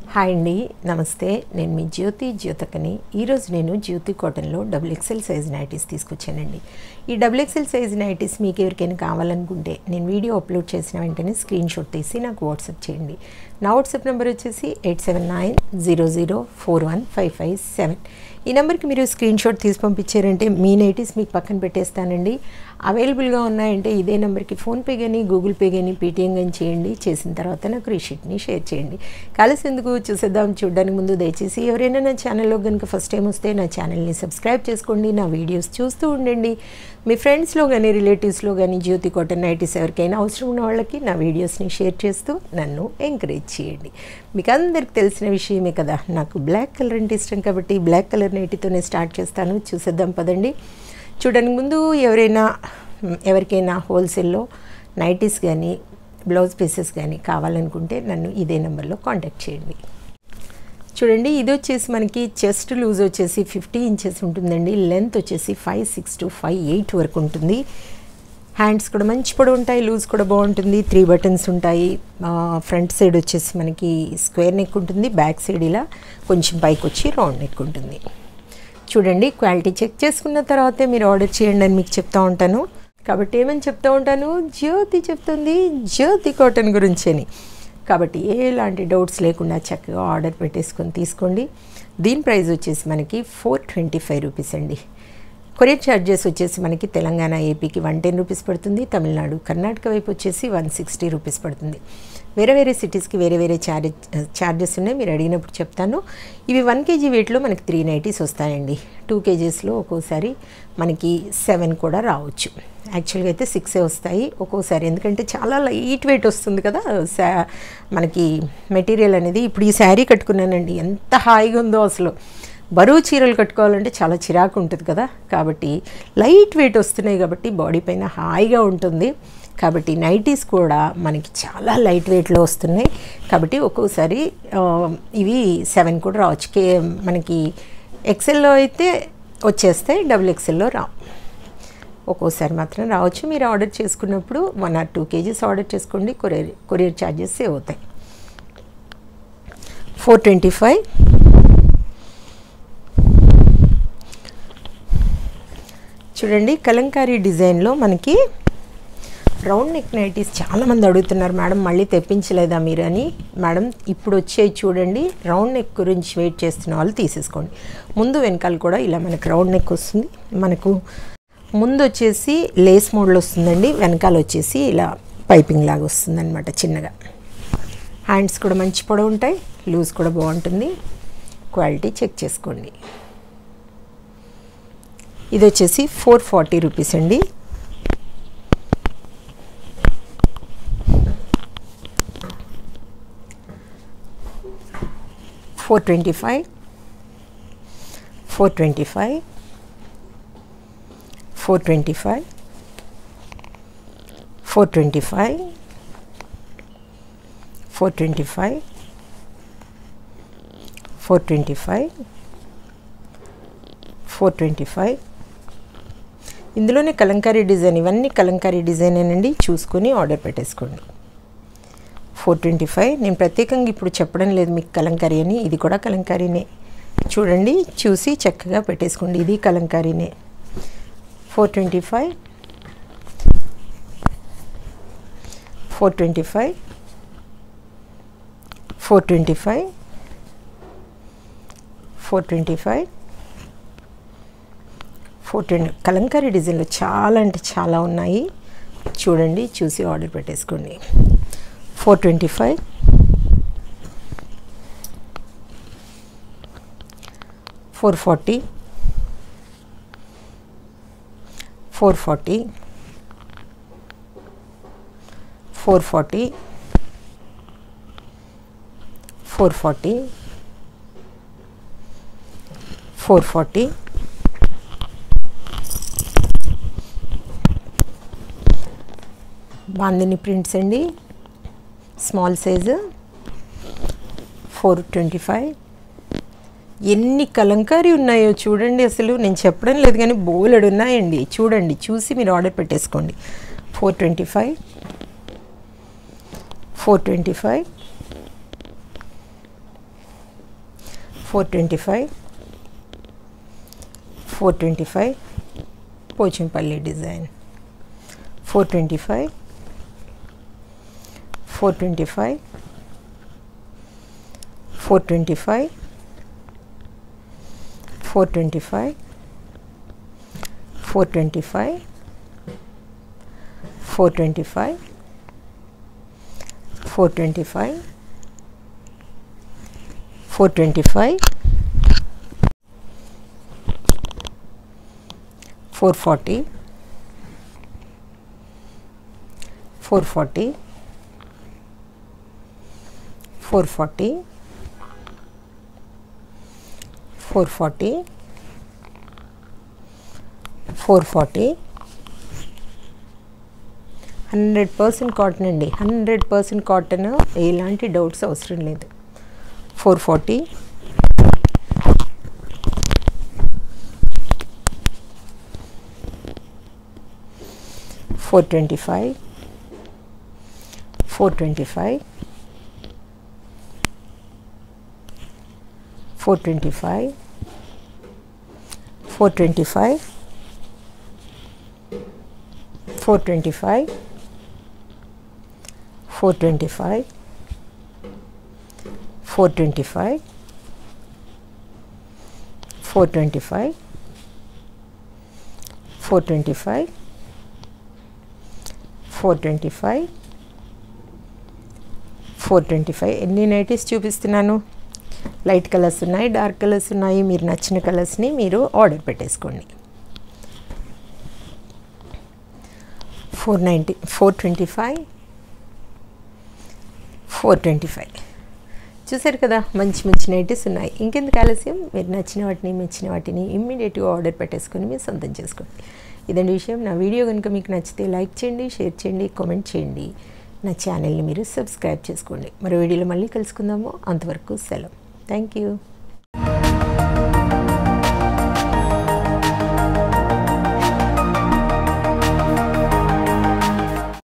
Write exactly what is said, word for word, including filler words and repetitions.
Hi అండి, నమస్తే. నేను మీ జ్యోతి జ్యోతకని. ఈరోజు నేను జ్యోతి కాటన్లో డబుల్ ఎక్సెల్ సైజ్ నైటీస్ తీసుకొచ్చానండి. ఈ డబుల్ ఎక్సెల్ సైజ్ నైటీస్ మీకు ఎవరికైనా కావాలనుకుంటే నేను వీడియో అప్లోడ్ చేసిన వెంటనే స్క్రీన్ షాట్ తీసి నాకు వాట్సాప్ చేయండి. నా వాట్సాప్ నెంబర్ వచ్చేసి eight seven nine zero zero four one five five seven. ఈ నెంబర్కి మీరు స్క్రీన్ షాట్ తీసి పంపించారంటే మీ నైటీస్ మీకు పక్కన పెట్టేస్తానండి. అవైలబుల్గా ఉన్నాయంటే ఇదే నెంబర్కి ఫోన్పే కానీ గూగుల్ పే కానీ పేటిఎం కానీ చేయండి. చేసిన తర్వాత నాకు రీషీట్ని షేర్ చేయండి. కలిసి ఎందుకు చూసేద్దాం. చూడడానికి ముందు దయచేసి ఎవరైనా నా ఛానల్లో కనుక ఫస్ట్ టైం వస్తే నా ఛానల్ని సబ్స్క్రైబ్ చేసుకోండి. నా వీడియోస్ చూస్తూ ఉండండి. మీ ఫ్రెండ్స్లో కానీ రిలేటివ్స్లో కానీ జ్యోతి కాటన్ నైటీస్ ఎవరికైనా అవసరం ఉన్న వాళ్ళకి నా వీడియోస్ని షేర్ చేస్తూ నన్ను ఎంకరేజ్ చేయండి. మీకు అందరికి తెలిసిన విషయమే కదా, నాకు బ్లాక్ కలర్ అంటే ఇష్టం కాబట్టి బ్లాక్ కలర్ నైటీతోనే స్టార్ట్ చేస్తాను. చూసేద్దాం పదండి. చూడడానికి ముందు ఎవరైనా ఎవరికైనా హోల్సేల్లో నైటీస్ కానీ బ్లౌజ్ పీసెస్ కానీ కావాలనుకుంటే నన్ను ఇదే నెంబర్లో కాంటాక్ట్ చేయండి. చూడండి, ఇది వచ్చేసి మనకి చెస్ట్ లూజ్ వచ్చేసి ఫిఫ్టీ ఇంచెస్ ఉంటుందండి. లెంత్ వచ్చేసి five six to five eight వరకు ఉంటుంది. హ్యాండ్స్ కూడా మంచి పొడవు ఉంటాయి. లూజ్ కూడా బాగుంటుంది. త్రీ బటన్స్ ఉంటాయి. ఫ్రంట్ సైడ్ వచ్చేసి మనకి స్క్వేర్ నెక్ ఉంటుంది. బ్యాక్ సైడ్ ఇలా కొంచెం పైకి వచ్చి రౌండ్ నెక్ ఉంటుంది. చూడండి, క్వాలిటీ చెక్ చేసుకున్న తర్వాతే మీరు ఆర్డర్ చేయండి అని మీకు చెప్తూ ఉంటాను. కాబట్టి ఏమని చెప్తూ ఉంటాను, జ్యోతి చెప్తుంది జ్యోతి కాటన్ గురించి అని. కాబట్టి ఎలాంటి డౌట్స్ లేకుండా చక్కగా ఆర్డర్ పెట్టేసుకొని తీసుకోండి. దీని ప్రైస్ వచ్చేసి మనకి ఫోర్ ట్వంటీ ఫైవ్ రూపీస్ అండి. కొరియర్ ఛార్జెస్ వచ్చేసి మనకి తెలంగాణ ఏపీకి వన్ టెన్ రూపీస్ పడుతుంది. తమిళనాడు కర్ణాటక వైపు వచ్చేసి వన్ సిక్స్టీ రూపీస్ పడుతుంది. వేరే వేరే సిటీస్కి వేరే వేరే ఛార్జెస్ ఛార్జెస్ ఉన్నాయి. మీరు అడిగినప్పుడు చెప్తాను. ఇవి వన్ కేజీ వెయిట్లో మనకి త్రీ నైటీస్ వస్తాయండి. టూ కేజీస్లో ఒక్కోసారి మనకి సెవెన్ కూడా రావచ్చు. యాక్చువల్గా అయితే సిక్సే వస్తాయి ఒక్కోసారి, ఎందుకంటే చాలా లైట్ వెయిట్ వస్తుంది కదా శా మనకి మెటీరియల్ అనేది. ఇప్పుడు ఈ శారీ కట్టుకున్నానండి, ఎంత హాయిగా ఉందో అసలు. బరువు చీరలు కట్టుకోవాలంటే చాలా చిరాకు ఉంటుంది కదా, కాబట్టి లైట్ వెయిట్ వస్తున్నాయి కాబట్టి బాడీ పైన హాయిగా ఉంటుంది. కాబట్టి నైటీస్ కూడా మనకి చాలా లైట్ వెయిట్లో వస్తున్నాయి. కాబట్టి ఒక్కోసారి ఇవి సెవెన్ కూడా రావచ్చు. కే మనకి ఎక్సెల్లో అయితే వచ్చేస్తాయి, డబుల్ ఎక్సెల్లో రా ఒక్కోసారి మాత్రం రావచ్చు. మీరు ఆర్డర్ చేసుకున్నప్పుడు one or two KGs order చేసుకోండి. కొరియర్ కొరియర్ ఛార్జెస్ సేవ్ అవుతాయి. ఫోర్ ట్వంటీ ఫైవ్ చూడండి, కలంకారీ డిజైన్లో మనకి రౌండ్ నెక్ నైటీస్ చాలామంది అడుగుతున్నారు, మేడం మళ్ళీ తెప్పించలేదా మీరు అని. మేడం ఇప్పుడు వచ్చేవి చూడండి. రౌండ్ నెక్ గురించి వెయిట్ చేస్తున్న వాళ్ళు తీసేసుకోండి. ముందు వెనకాల కూడా ఇలా మనకు రౌండ్ నెక్ వస్తుంది. మనకు ముందు వచ్చేసి లేస్ మోడల్ వస్తుందండి, వెనకాల వచ్చేసి ఇలా పైపింగ్ లాగా వస్తుంది అనమాట చిన్నగా. హ్యాండ్స్ కూడా మంచి పొడవు ఉంటాయి. లూజ్ కూడా బాగుంటుంది. క్వాలిటీ చెక్ చేసుకోండి. ఇది వచ్చేసి ఫోర్ ఫార్టీ రూపీస్ అండి. Four twenty five four twenty five four twenty five four twenty five four twenty five four twenty five four twenty five ఇందులోనే కలంకారీ డిజైన్, ఇవన్నీ కలంకారీ డిజైనేనండి. చూసుకొని ఆర్డర్ పెట్టేసుకోండి. ఫోర్ ట్వంటీ ఫైవ్ నేను ప్రత్యేకంగా ఇప్పుడు చెప్పడం లేదు మీకు కలంకారీ అని. ఇది కూడా కలంకారీనే. చూడండి, చూసి చక్కగా పెట్టేసుకోండి. ఇది కలంకారీనే. Four twenty five four twenty five four twenty five four twenty five four twenty kalamkari డిజైన్లో చాలా అంటే చాలా ఉన్నాయి. చూడండి, చూసి ఆర్డర్ పెట్టేసుకోండి. Four twenty five four forty four forty four forty four forty four forty bandhani prints అండి, small size. Four twenty five ఎన్ని కలంకారీ ఉన్నాయో చూడండి. అసలు నేను చెప్పడం లేదు కానీ బోలెడు ఉన్నాయండి. చూడండి, చూసి మీరు ఆర్డర్ పెట్టేసుకోండి. Four twenty five four twenty five four twenty five four twenty five Pochampally design four twenty five four twenty five four twenty five four twenty five four twenty five four twenty five four twenty five four twenty five four forty four forty four forty four forty four forty hundred percent cotton అండి, hundred percent cotton, ఎలాంటి doubts అవసరం లేదు. Four forty four twenty five four twenty five four twenty five four twenty five four twenty five four twenty five four twenty five four twenty five four twenty five four twenty five four twenty five ఎన్ని nighties చూపిస్తున్నాను. Light colours ఉన్నాయి, dark colours ఉన్నాయి. మీరు నచ్చిన కలర్స్ని మీరు order పెట్టేసుకోండి. Four ninety four twenty five four twenty five చూసారు కదా, మంచి మంచి నైటీస్ ఉన్నాయి. ఇంకెందుకు ఆలస్యం, మీరు నచ్చిన వాటిని మెచ్చిన వాటిని ఇమ్మీడియట్గా ఆర్డర్ పెట్టేసుకొని మీరు సొంతం చేసుకోండి. ఇదండి విషయం. నా వీడియో కనుక మీకు నచ్చితే లైక్ చేయండి, షేర్ చేయండి, కామెంట్ చేయండి. నా ఛానల్ని మీరు సబ్స్క్రైబ్ చేసుకోండి. మరో వీడియోలో మళ్ళీ కలుసుకుందాము. అంతవరకు సెలవు. Thank you.